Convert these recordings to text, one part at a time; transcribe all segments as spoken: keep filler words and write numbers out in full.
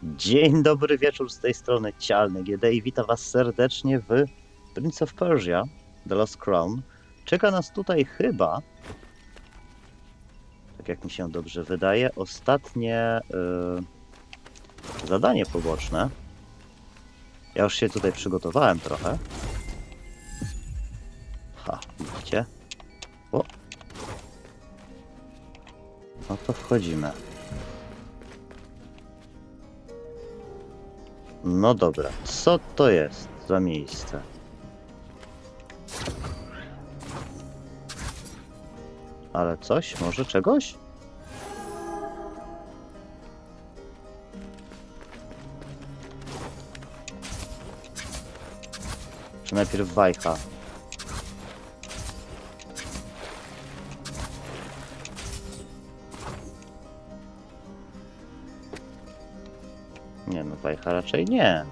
Dzień dobry wieczór, z tej strony Cialny G D i witam was serdecznie w Prince of Persia The Lost Crown. Czeka nas tutaj chyba, tak jak mi się dobrze wydaje, ostatnie yy, zadanie poboczne. Ja już się tutaj przygotowałem trochę. Ha, widzicie? O. No to wchodzimy. No dobra, co to jest za miejsce? Ale coś? Może czegoś? Czy najpierw wajcha? Nie no, wajcha raczej nie.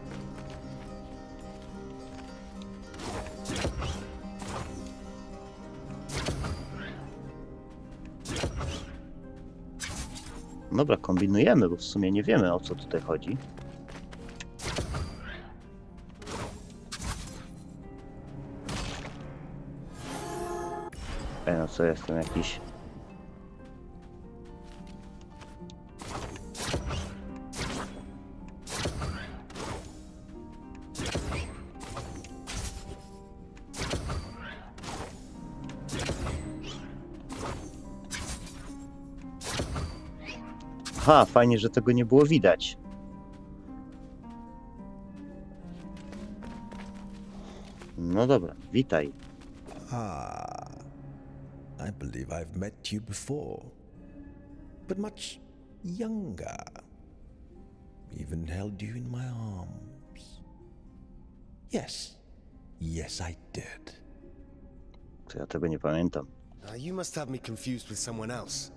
Dobra, kombinujemy, bo w sumie nie wiemy, o co tutaj chodzi. Ej, no co, jestem jakiś... Ha, fajnie, że tego nie było widać. No dobra, witaj. Ah, I believe I've met you before, but much younger. Even held you in my arms. Yes, yes I did. To ja tego nie pamiętam. Uh, you must have me confused with someone else.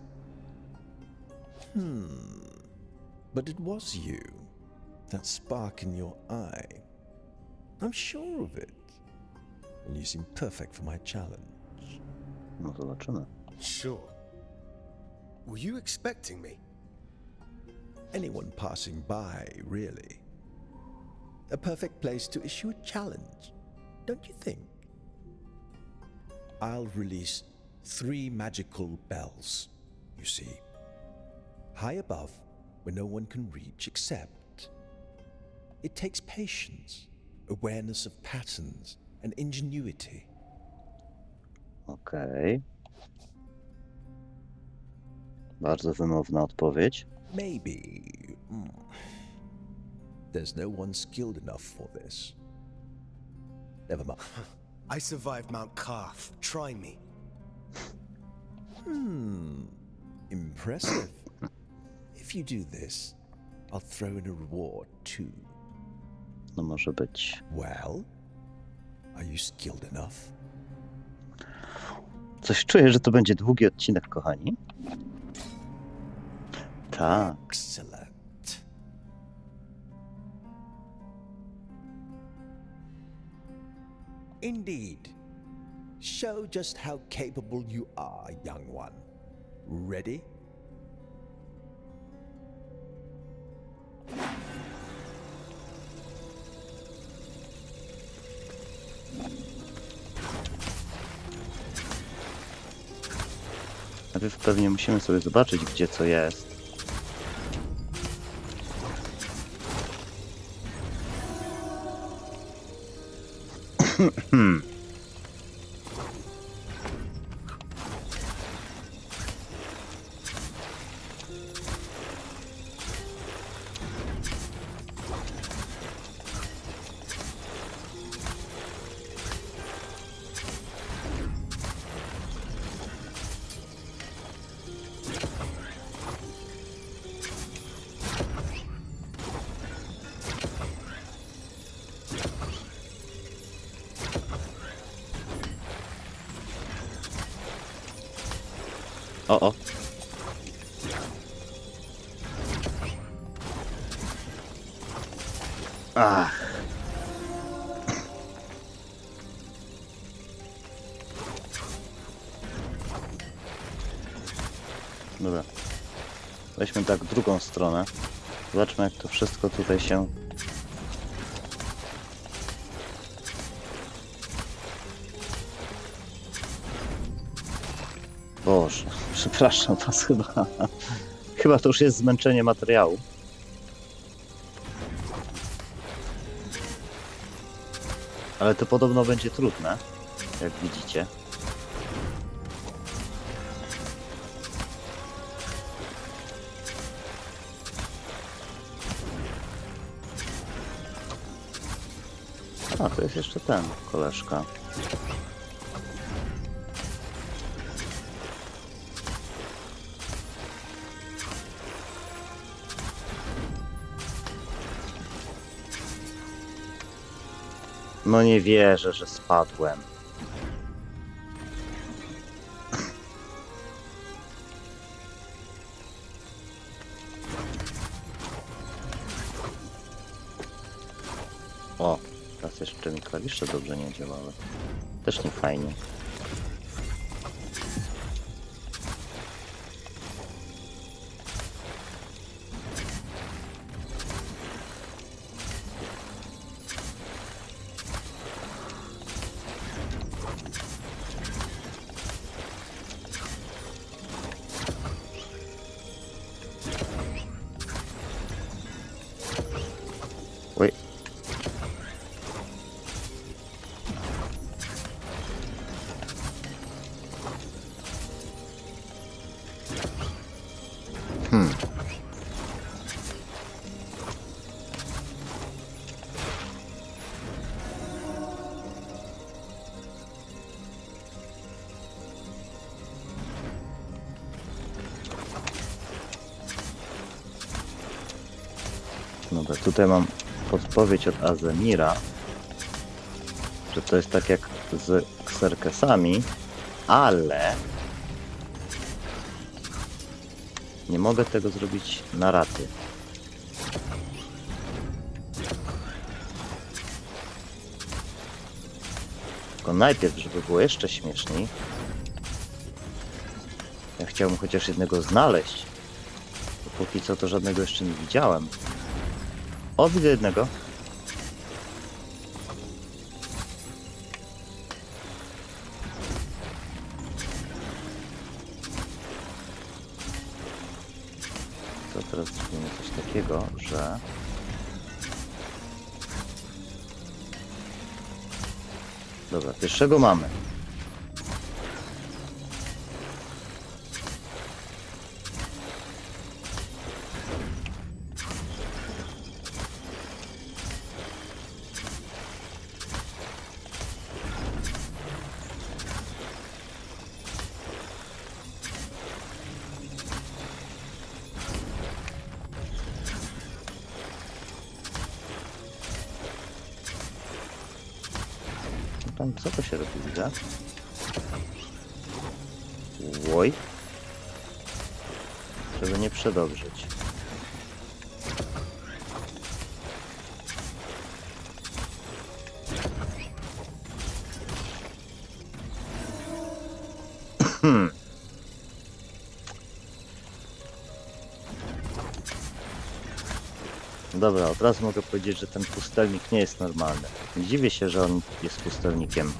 Hmm, but it was you. That spark in your eye. I'm sure of it. And you seem perfect for my challenge. No zobaczymy. Sure. Were you expecting me? Anyone passing by, really. A perfect place to issue a challenge, don't you think? I'll release three magical bells, you see. High above, where no one can reach except... It takes patience, awareness of patterns, and ingenuity. Okej. Bardzo wymowna odpowiedź. Maybe... Mm, there's no one skilled enough for this. Never mind. I survived Mount Carth. Try me. Hmm. Impressive. If you do this, I'll throw in a reward too. No może być. Well, are you skilled enough? Coś czuję, że to będzie długi odcinek, kochani. Tak. Excellent. Indeed. Show just how capable you are, young one. Ready? Najpierw pewnie musimy sobie zobaczyć, gdzie co jest. O, o. Ach. Dobra. Weźmy tak drugą stronę. Zobaczmy, jak to wszystko tutaj się... Boże, przepraszam was chyba. Chyba to już jest zmęczenie materiału. Ale to podobno będzie trudne, jak widzicie. A, to jest jeszcze ten koleżka. No nie wierzę, że spadłem. O, teraz jeszcze mi klawisze dobrze nie działały. Też nie fajnie. Oj. Hmm. Dobra, tutaj mam podpowiedź od Azemira, że to jest tak jak z Xerxesami, ale nie mogę tego zrobić na raty. Tylko najpierw, żeby było jeszcze śmieszniej, ja chciałbym chociaż jednego znaleźć, bo póki co to żadnego jeszcze nie widziałem. O, widzę jednego. To teraz zrobimy coś takiego, że... Dobra, pierwszego mamy. Tam co to się robi, widzę? Oj. Żeby nie przedobrzyć. Hmm. Dobra, od razu mogę powiedzieć, że ten pustelnik nie jest normalny. Dziwię się, że on jest pustelnikiem.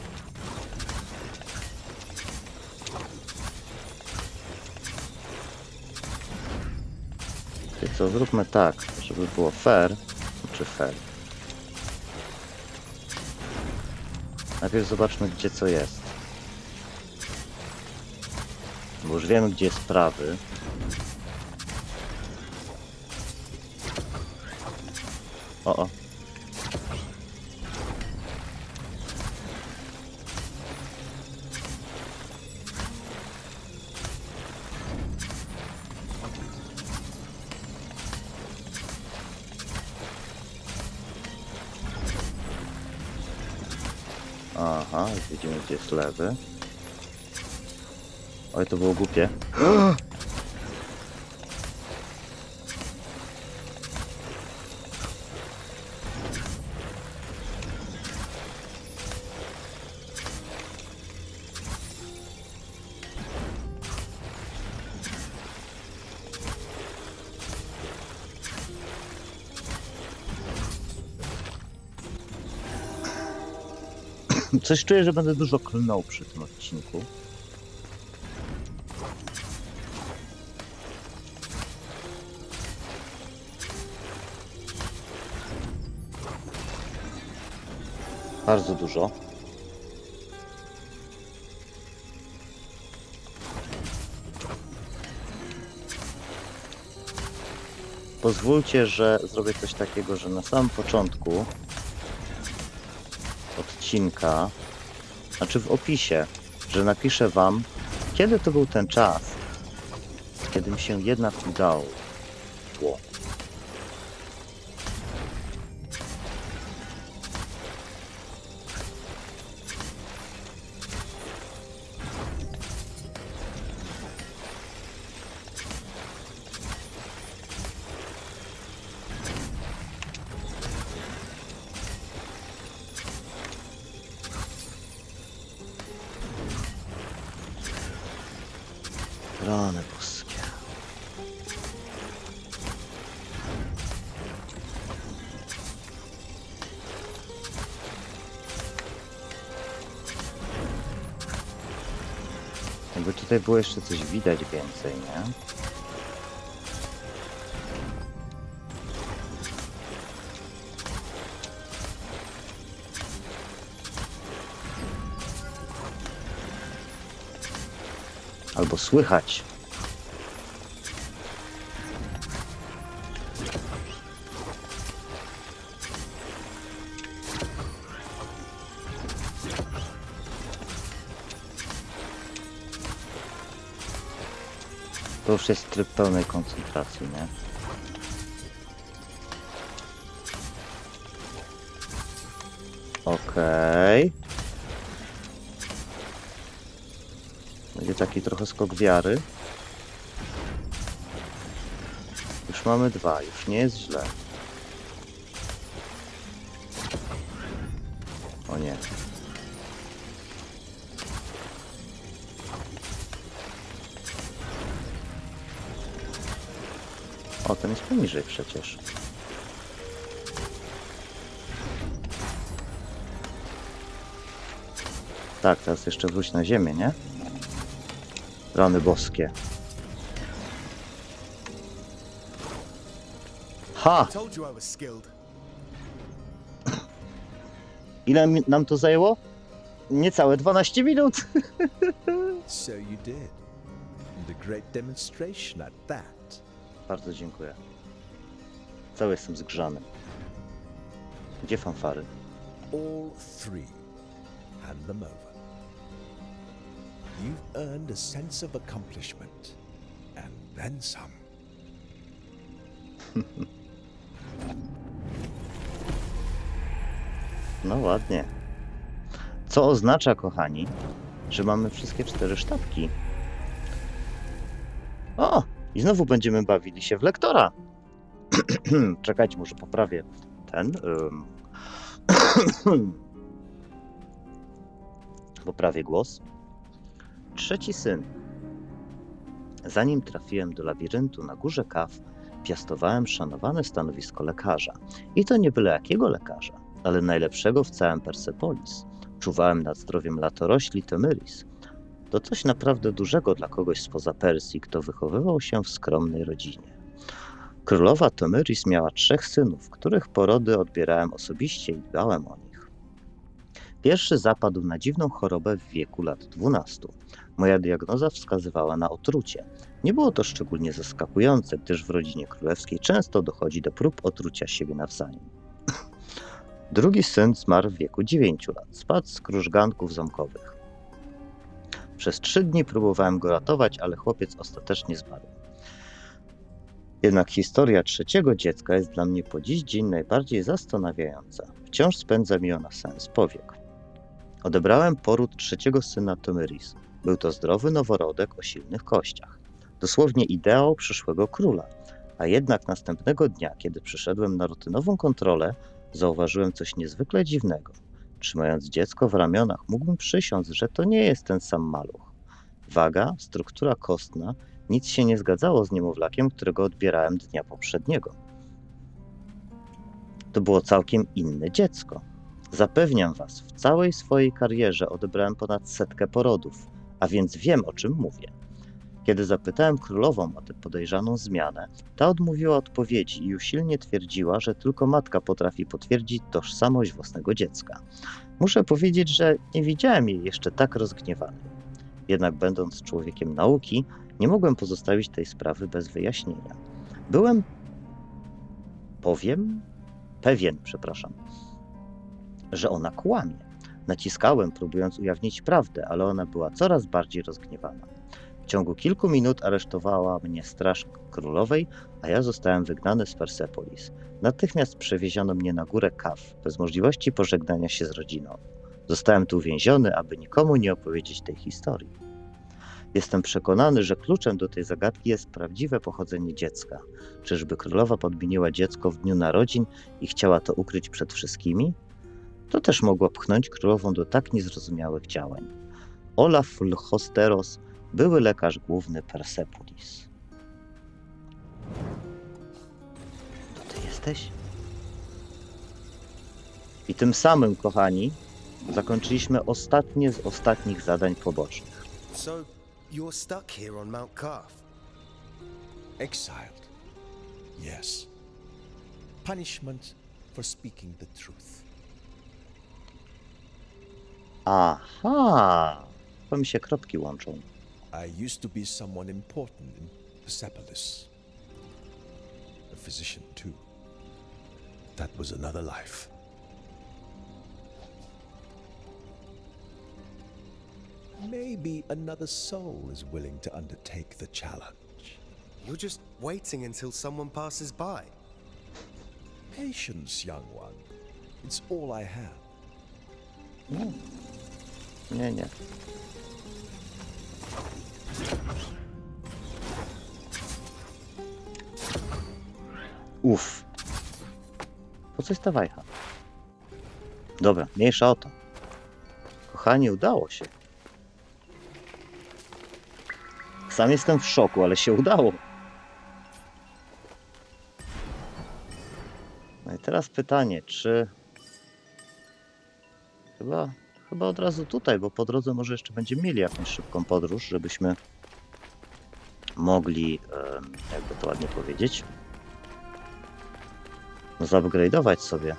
Czyli co, zróbmy tak, żeby było fair, czy fair. Najpierw zobaczmy, gdzie co jest. Bo już wiemy, gdzie jest prawy. O, o. Aha, widzimy, gdzie jest lewy. Oj, to było głupie. Coś czuję, że będę dużo klnął przy tym odcinku. Bardzo dużo. Pozwólcie, że zrobię coś takiego, że na samym początku odcinka, znaczy w opisie, że napiszę wam, kiedy to był ten czas, kiedy mi się jednak udało. Rany boskie. Jakby tutaj było jeszcze coś widać więcej, nie? Albo słychać. To już jest tryb pełnej koncentracji, nie? Okej. Będzie taki trochę skok wiary. Już mamy dwa, już nie jest źle. O nie. O, ten jest poniżej przecież. Tak, teraz jeszcze wróć na ziemię, nie? Rany boskie. Ha! Told you I was skilled. Ile mi- nam to zajęło? Niecałe dwanaście minut. So you did. And a great demonstration at that. Bardzo dziękuję. Cały jestem zgrzany. Gdzie fanfary? All three. Hand them over. You've earned a sense of accomplishment. And then some. No ładnie. Co oznacza, kochani, że mamy wszystkie cztery sztabki. O! I znowu będziemy bawili się w lektora. Czekajcie, może poprawię ten. Um. Poprawię głos. Trzeci syn. Zanim trafiłem do labiryntu na górze Kaw, piastowałem szanowane stanowisko lekarza. I to nie byle jakiego lekarza, ale najlepszego w całym Persepolis. Czuwałem nad zdrowiem latorośli Temeris. To coś naprawdę dużego dla kogoś spoza Persji, kto wychowywał się w skromnej rodzinie. Królowa Temeris miała trzech synów, których porody odbierałem osobiście i dbałem o nich. Pierwszy zapadł na dziwną chorobę w wieku lat dwunastu. Moja diagnoza wskazywała na otrucie. Nie było to szczególnie zaskakujące, gdyż w rodzinie królewskiej często dochodzi do prób otrucia siebie nawzajem. Drugi syn zmarł w wieku dziewięciu lat. Spadł z krużganków zamkowych. Przez trzy dni próbowałem go ratować, ale chłopiec ostatecznie zmarł. Jednak historia trzeciego dziecka jest dla mnie po dziś dzień najbardziej zastanawiająca. Wciąż spędza mi ona sens powiek. Odebrałem poród trzeciego syna Temeris. Był to zdrowy noworodek o silnych kościach. Dosłownie ideał przyszłego króla. A jednak następnego dnia, kiedy przyszedłem na rutynową kontrolę, zauważyłem coś niezwykle dziwnego. Trzymając dziecko w ramionach, mógłbym przysiąc, że to nie jest ten sam maluch. Waga, struktura kostna, nic się nie zgadzało z niemowlakiem, którego odbierałem dnia poprzedniego. To było całkiem inne dziecko. Zapewniam was, w całej swojej karierze odebrałem ponad setkę porodów, a więc wiem, o czym mówię. Kiedy zapytałem królową o tę podejrzaną zmianę, ta odmówiła odpowiedzi i usilnie twierdziła, że tylko matka potrafi potwierdzić tożsamość własnego dziecka. Muszę powiedzieć, że nie widziałem jej jeszcze tak rozgniewanej. Jednak będąc człowiekiem nauki, nie mogłem pozostawić tej sprawy bez wyjaśnienia. Byłem powiem, pewien, przepraszam, że ona kłamie. Naciskałem, próbując ujawnić prawdę, ale ona była coraz bardziej rozgniewana. W ciągu kilku minut aresztowała mnie straż królowej, a ja zostałem wygnany z Persepolis. Natychmiast przewieziono mnie na górę Kaf, bez możliwości pożegnania się z rodziną. Zostałem tu uwięziony, aby nikomu nie opowiedzieć tej historii. Jestem przekonany, że kluczem do tej zagadki jest prawdziwe pochodzenie dziecka. Czyżby królowa podmieniła dziecko w dniu narodzin i chciała to ukryć przed wszystkimi? To też mogło pchnąć królową do tak niezrozumiałych działań. Olaf Lchosteros, były lekarz główny Persepolis. To ty jesteś? I tym samym, kochani, zakończyliśmy ostatnie z ostatnich zadań pobocznych. So, you're stuck here on Mount Kaf? Exiled. Yes. Punishment for speaking the truth. Aha! To mi się kropki łączą. I used to be someone important in Persepolis. A physician, too. That was another life. Maybe another soul is willing to undertake the challenge. You're just waiting until someone passes by. Patience, young one. It's all I have. Nie, nie. nie. Uff. Po coś ta wajcha? Dobra, mniejsza o to. Kochani, udało się. Sam jestem w szoku, ale się udało. No i teraz pytanie, czy... Chyba, chyba od razu tutaj, bo po drodze może jeszcze będziemy mieli jakąś szybką podróż, żebyśmy mogli, jakby to ładnie powiedzieć, no, zupgrade'ować sobie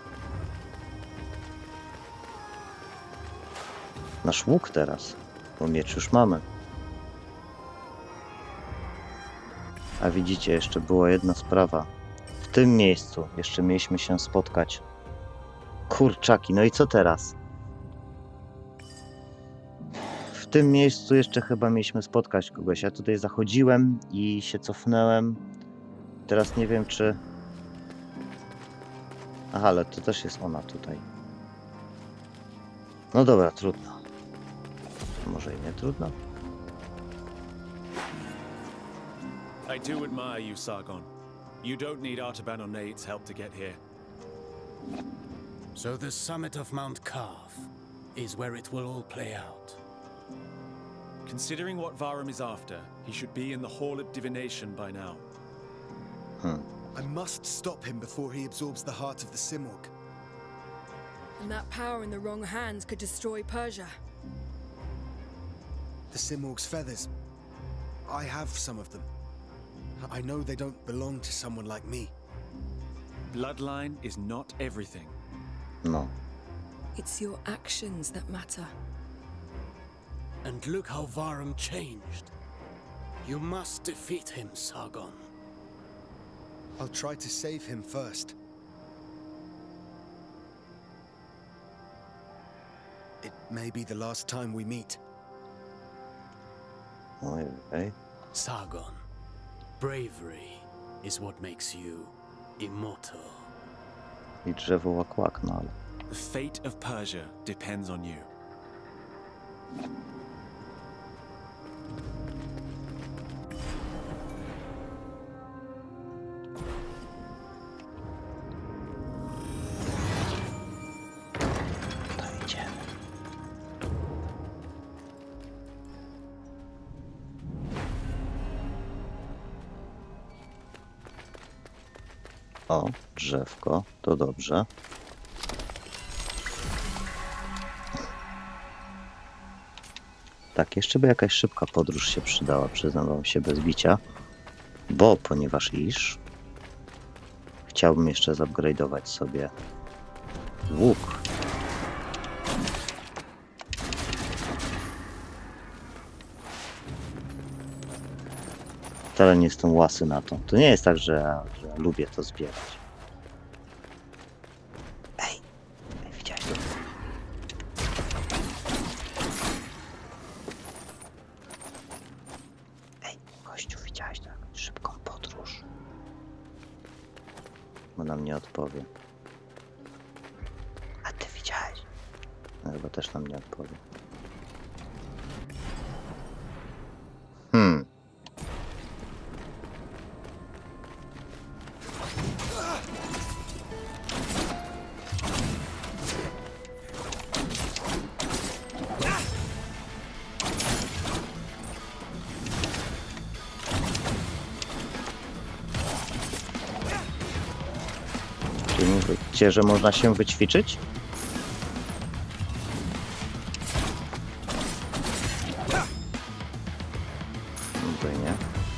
nasz łuk teraz, bo miecz już mamy. A widzicie, jeszcze była jedna sprawa. W tym miejscu jeszcze mieliśmy się spotkać. Kurczaki, no i co teraz? W tym miejscu jeszcze chyba mieliśmy spotkać kogoś. Ja tutaj zachodziłem i się cofnąłem. Teraz nie wiem, czy... Aha, ale to też jest ona tutaj. No dobra, trudno. Może i nie trudno. I do admire you, Sargon. You don't need Artaban or Nate's help to get here. So the summit of Mount Kaf is where it will all play out. Considering what Varum is after, he should be in the Hall of Divination by now. Hmm. I must stop him before he absorbs the heart of the Simurgh. And that power in the wrong hands could destroy Persia. The Simurgh's feathers. I have some of them. I know they don't belong to someone like me. Bloodline is not everything. No. It's your actions that matter. And look how Varum changed. You must defeat him, Sargon. I'll try to save him first. It may be the last time we meet. Ojej. Sargon, bravery is what makes you immortal. I drzewo łak-łak, no ale... The fate of Persia depends on you. To idziemy. O, drzewko, to dobrze. Tak, jeszcze by jakaś szybka podróż się przydała, przyznam wam się bez bicia. Bo ponieważ iż chciałbym jeszcze zupgrade'ować sobie łuk. Wcale nie jestem łasy na to. To nie jest tak, że ja, że ja lubię to zbierać. Ej, ej, widziałeś to? Ej, gościu, widziałeś tak? Szybką podróż. Bo nam nie odpowie. A ty widziałeś? No, chyba też nam nie odpowie. Hmm. Czy mówicie, że można się wyćwiczyć? Może nie.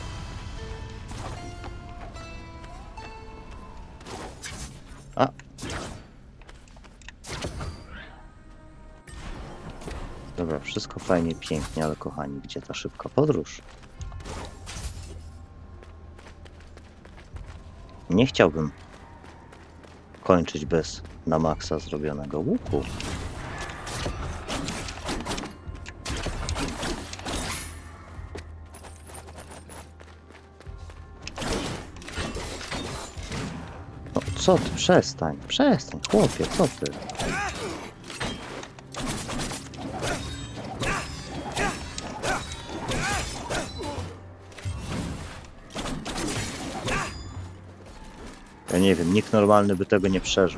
A. Dobra, wszystko fajnie, pięknie, ale kochani, gdzie ta szybka podróż? Nie chciałbym kończyć bez na maksa zrobionego łuku. No co ty? Przestań, przestań, chłopie, co ty? Ja nie wiem, nikt normalny by tego nie przeżył.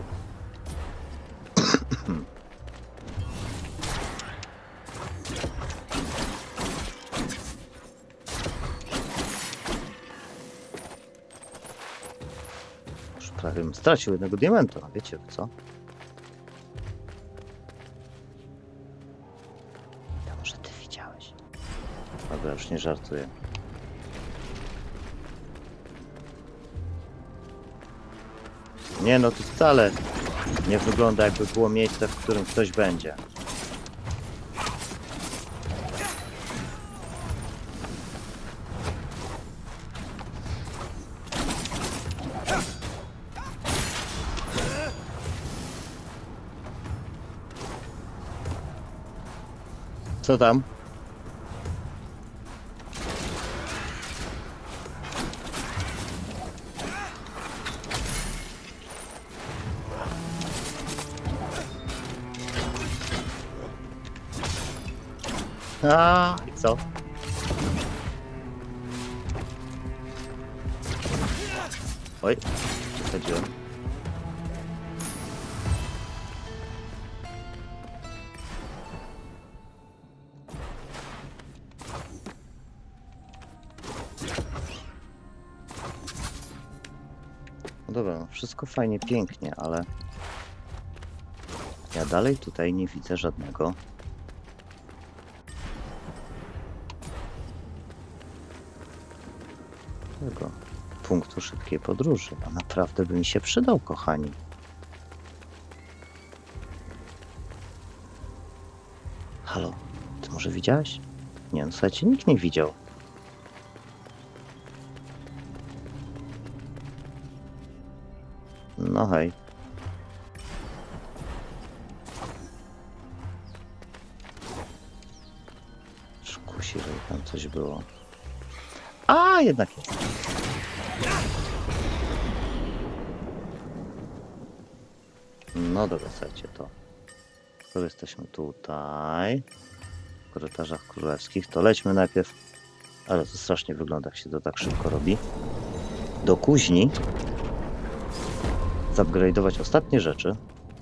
Już prawie bym stracił jednego diamenta, a wiecie co? To może ty widziałeś. Dobra, już nie żartuję. Nie no, to wcale nie wygląda jakby było miejsce, w którym ktoś będzie. Co tam? A i co? Oj, przesadziłem. No dobra, no wszystko fajnie, pięknie, ale ja dalej tutaj nie widzę żadnego tego punktu szybkiej podróży. A naprawdę by mi się przydał, kochani. Halo, ty może widziałeś? Nie, no słuchajcie, nikt nie widział. No hej. Kusi, żeby tam coś było. A, jednak jest. No dobra, słuchajcie, to skoro jesteśmy tutaj w korytarzach królewskich, to lećmy najpierw, ale to strasznie wygląda, jak się to tak szybko robi, do kuźni, zupgrade'ować ostatnie rzeczy.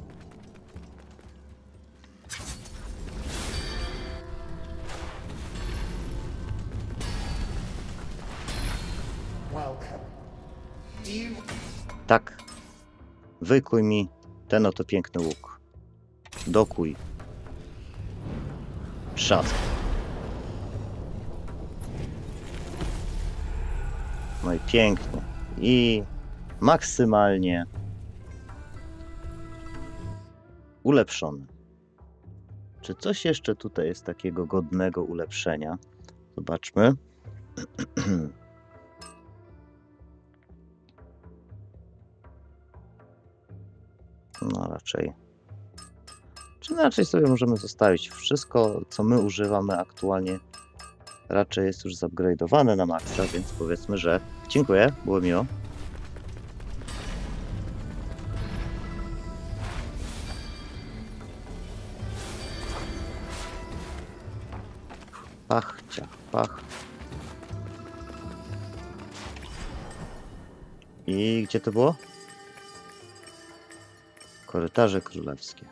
Tak, wykuj mi ten oto piękny łuk. Dokuj. Trzask. No i pięknie. I maksymalnie ulepszony. Czy coś jeszcze tutaj jest takiego godnego ulepszenia? Zobaczmy. No raczej. Czy raczej sobie możemy zostawić wszystko, co my używamy aktualnie. Raczej jest już zupgrade'owane na maksa, więc powiedzmy, że dziękuję, było miło. Pach, ciach, pach. I gdzie to było? Korytarze królewskie.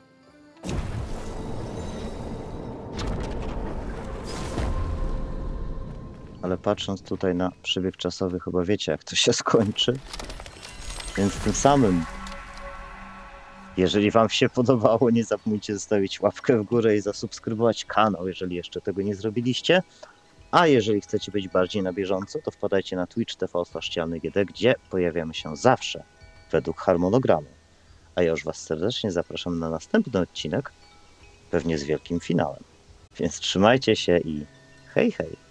Ale patrząc tutaj na przebieg czasowy, chyba wiecie, jak to się skończy. Więc tym samym, jeżeli wam się podobało, nie zapomnijcie zostawić łapkę w górę i zasubskrybować kanał, jeżeli jeszcze tego nie zrobiliście. A jeżeli chcecie być bardziej na bieżąco, to wpadajcie na Twitch T V slash G D, gdzie pojawiamy się zawsze według harmonogramu. A ja już was serdecznie zapraszam na następny odcinek, pewnie z wielkim finałem. Więc trzymajcie się i hej hej!